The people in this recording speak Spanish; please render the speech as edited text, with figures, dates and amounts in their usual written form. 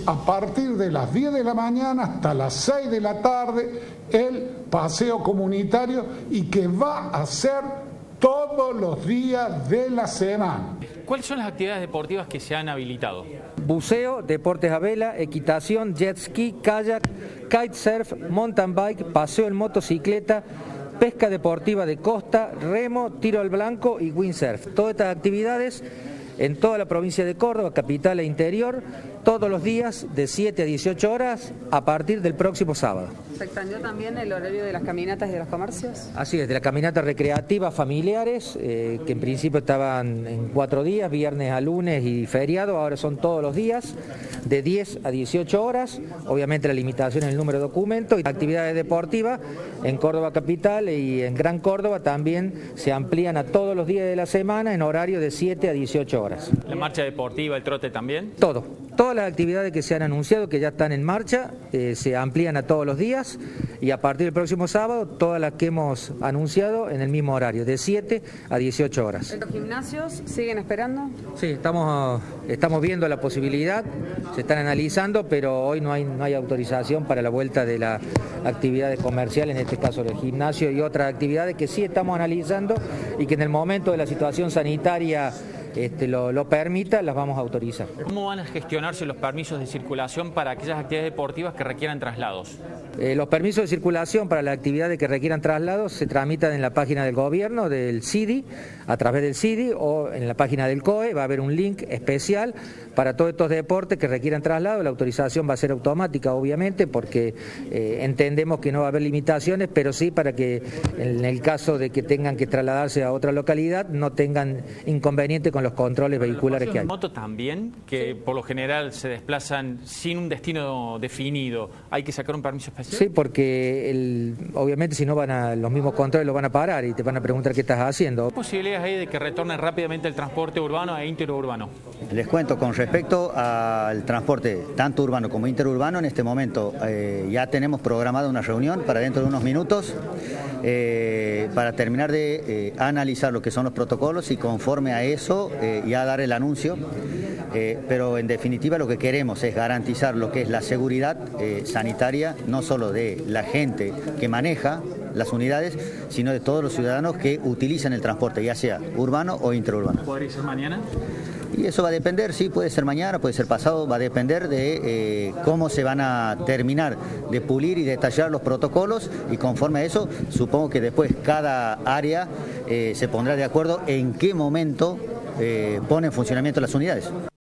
a partir de las 10 de la mañana hasta las 6 de la tarde el paseo comunitario y que va a ser todos los días de la semana. ¿Cuáles son las actividades deportivas que se han habilitado? Buceo, deportes a vela, equitación, jet ski, kayak, kitesurf, mountain bike, paseo en motocicleta, pesca deportiva de costa, remo, tiro al blanco y windsurf. Todas estas actividades en toda la provincia de Córdoba, capital e interior, todos los días de 7 a 18 horas a partir del próximo sábado. ¿Se extendió también el horario de las caminatas y de los comercios? Así es, de las caminatas recreativas familiares, que en principio estaban en 4 días, viernes a lunes y feriado, ahora son todos los días, de 10 a 18 horas, obviamente la limitación en el número de documentos, y actividades deportivas en Córdoba capital y en Gran Córdoba también se amplían a todos los días de la semana en horario de 7 a 18 horas. ¿La marcha deportiva, el trote también? Todas las actividades que se han anunciado, que ya están en marcha, se amplían a todos los días y a partir del próximo sábado todas las que hemos anunciado en el mismo horario, de 7 a 18 horas. ¿En los gimnasios siguen esperando? Sí, estamos viendo la posibilidad, se están analizando, pero hoy no hay autorización para la vuelta de las actividades comerciales, en este caso el gimnasio y otras actividades que sí estamos analizando y que en el momento de la situación sanitaria lo permita, las vamos a autorizar. ¿Cómo van a gestionarse los permisos de circulación para aquellas actividades deportivas que requieran traslados? Los permisos de circulación para las actividades que requieran traslados se tramitan en la página del gobierno, del CIDI, a través del CIDI o en la página del COE. Va a haber un link especial para todos estos deportes que requieran traslado. La autorización va a ser automática, obviamente, porque entendemos que no va a haber limitaciones, pero sí para que en el caso de que tengan que trasladarse a otra localidad no tengan inconveniente con los controles vehiculares que hay. ¿Moto también, que por lo general se desplazan sin un destino definido? ¿Hay que sacar un permiso especial? Sí, porque obviamente si no los mismos controles lo van a parar y te van a preguntar qué estás haciendo. ¿Qué posibilidades hay de que retorne rápidamente el transporte urbano e interurbano? Les cuento, con respecto al transporte tanto urbano como interurbano, en este momento ya tenemos programada una reunión para dentro de unos minutos para terminar de analizar lo que son los protocolos y conforme a eso ya dar el anuncio, pero en definitiva lo que queremos es garantizar lo que es la seguridad sanitaria, no solo de la gente que maneja las unidades, sino de todos los ciudadanos que utilizan el transporte, ya sea urbano o interurbano. ¿Podría ser mañana? Y eso va a depender, sí, puede ser mañana, puede ser pasado, va a depender de cómo se van a terminar de pulir y detallar los protocolos, y conforme a eso, supongo que después cada área se pondrá de acuerdo en qué momento pone en funcionamiento las unidades.